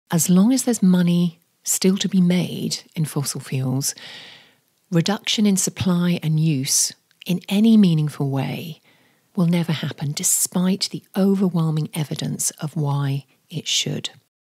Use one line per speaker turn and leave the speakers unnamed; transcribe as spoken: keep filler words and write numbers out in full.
As long as there's money still to be made in fossil fuels, reduction in supply and use in any meaningful way will never happen, despite the overwhelming evidence of why it should.